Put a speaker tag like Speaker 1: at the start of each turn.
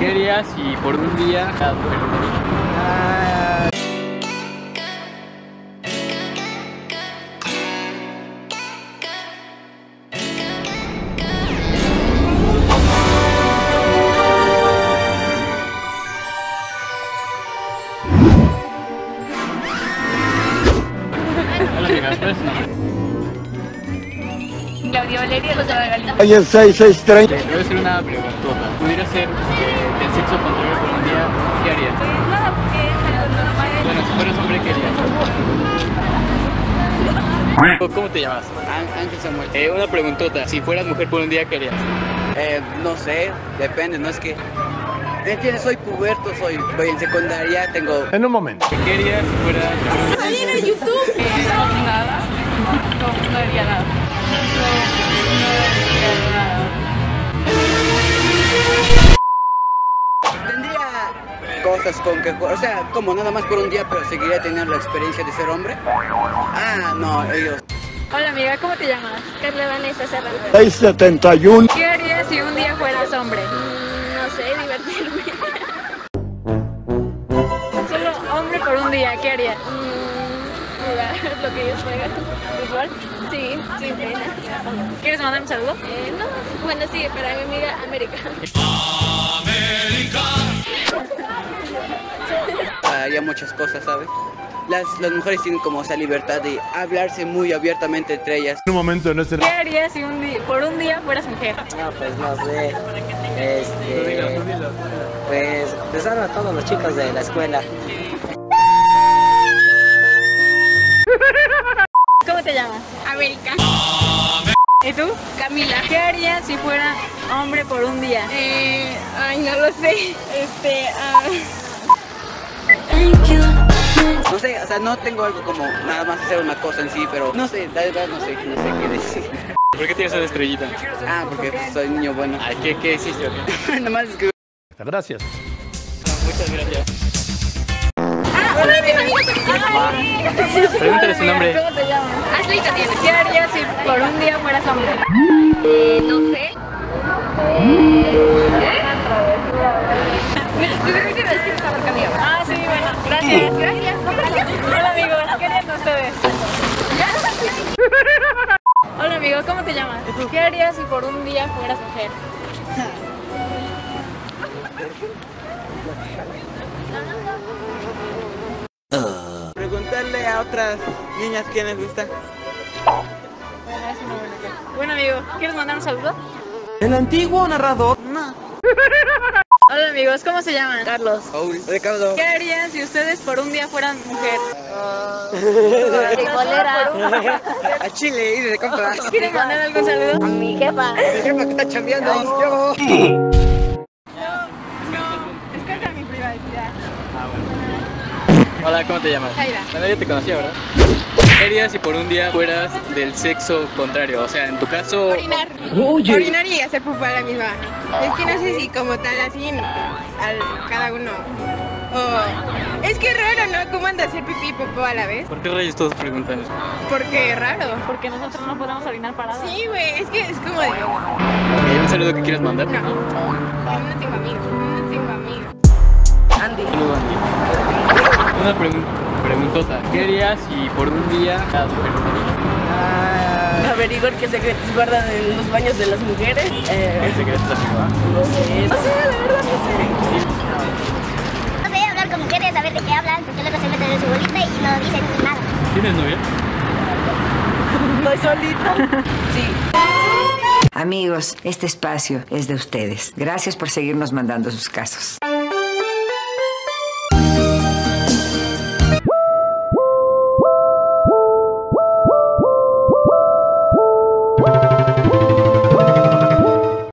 Speaker 1: ¿Qué harías si por un día cada mujer
Speaker 2: Claudia Valeria Lozada Galindo.
Speaker 3: Ay, el 6630.
Speaker 1: Te voy a hacer una preguntota. ¿Pudiera ser del sexo contrario por un día? ¿Qué harías?
Speaker 2: Pues nada, porque es algo normal.
Speaker 1: Bueno, si fueras hombre, ¿qué harías? ¿Cómo te llamas?
Speaker 4: Ángel Samuel.
Speaker 1: Una preguntota. Si fueras mujer por un día, ¿qué harías?
Speaker 4: No sé, depende, no es que... ¿Entiendes? Soy puberto, voy en secundaria, tengo...
Speaker 3: En un momento.
Speaker 1: ¿Qué harías si fueras...
Speaker 2: ¿Alguien en YouTube? No, nada. No haría nada.
Speaker 4: Tendría cosas con que... O sea, como nada más por un día, pero seguiría teniendo la experiencia de ser hombre. Ah, no, ellos...
Speaker 2: Hola amiga, ¿cómo te llamas?
Speaker 5: Carla Vanessa Serrano.
Speaker 3: 671.
Speaker 2: ¿Qué harías si un día fueras hombre?
Speaker 5: No sé, divertirme.
Speaker 2: Solo hombre por un día, ¿qué harías?
Speaker 5: Jugar lo que ellos juegan.
Speaker 2: ¿Fútbol?
Speaker 5: Sí, sin pena.
Speaker 2: ¿Quieres mandar un saludo?
Speaker 5: No, bueno, sí, para mi amiga América.
Speaker 4: Haría muchas cosas, ¿sabes? Las mujeres tienen como esa libertad de hablarse muy abiertamente entre ellas.
Speaker 3: En un momento no
Speaker 2: ¿Qué harías si por un día fueras mujer?
Speaker 6: No, pues no sé. Pues besar a todos los chicos de la escuela.
Speaker 2: ¿Cómo te llamas?
Speaker 5: América.
Speaker 2: ¿Y tú?
Speaker 5: Camila.
Speaker 2: ¿Qué harías si fuera hombre por un día?
Speaker 5: Ay, no lo sé.
Speaker 4: No sé, o sea, no tengo algo como nada más hacer una cosa en sí, pero no sé, la verdad no sé qué decir.
Speaker 1: ¿Por qué tienes esa estrellita?
Speaker 4: Ah, porque pues, soy niño bueno.
Speaker 1: Ay, ¿qué hiciste?
Speaker 4: Nada más es que...
Speaker 3: Gracias.
Speaker 1: Muchas gracias.
Speaker 5: Hola, mis amigos.
Speaker 1: Pregúntale su nombre.
Speaker 2: ¿Cómo te llamas?
Speaker 5: Ashley Tatiana.
Speaker 2: ¿Qué harías si por un día fueras hombre?
Speaker 5: No sé.
Speaker 2: Ah, sí, bueno, gracias.
Speaker 5: Gracias.
Speaker 2: Hola amigos, ¿qué harían ustedes? Hola amigo, ¿cómo te llamas? ¿Qué harías si por un día fueras mujer?
Speaker 4: Preguntarle a otras niñas quién les gusta.
Speaker 2: Bueno, es una buena cosa. Bueno amigo, ¿quieres mandar un saludo?
Speaker 6: El antiguo narrador.
Speaker 2: Hola amigos, ¿cómo se llaman?
Speaker 5: Carlos.
Speaker 4: Paul, Ricardo.
Speaker 2: ¿Qué harían si ustedes por un día fueran mujer?
Speaker 5: Frikolera.
Speaker 4: A Chile, ir de compras.
Speaker 2: ¿Quieren mandar algún saludo?
Speaker 5: A mi jefa.
Speaker 4: Mi jefa que está chambeando. Yo.
Speaker 2: Descarga mi privacidad.
Speaker 1: Hola, ¿cómo te llamas?
Speaker 2: Jaira.
Speaker 1: Bueno, yo te conocía, ¿verdad? ¿Qué harías si por un día fueras del sexo contrario? O sea, en tu caso...
Speaker 7: Orinar. Orinar y hacer pupú a la misma. Es que no sé si como tal así cada uno. O es que es raro, ¿no? ¿Cómo anda a hacer pipí y popó a la vez?
Speaker 1: ¿Por qué rayos todos preguntan eso?
Speaker 7: Porque es raro.
Speaker 2: Porque nosotros no podemos orinar parados.
Speaker 7: Sí, güey, es que es como de...
Speaker 1: ¿Hay un saludo que quieras mandar?
Speaker 7: No, no tengo amigos, no tengo amigos.
Speaker 6: Andy.
Speaker 1: Saludo, Andy. Una preguntota. ¿Qué harías si por un día cada mujer
Speaker 6: Averiguar qué secretos guardan en los baños de las mujeres.
Speaker 1: ¿Qué secretos amigo?
Speaker 6: No sé, la verdad no sé.
Speaker 5: No sé, hablar con mujeres, saber de qué hablan, porque luego se meten en su bolita y no dicen nada.
Speaker 1: ¿Tienes novia?
Speaker 6: Estoy solita. Sí.
Speaker 8: Amigos, este espacio es de ustedes. Gracias por seguirnos mandando sus casos.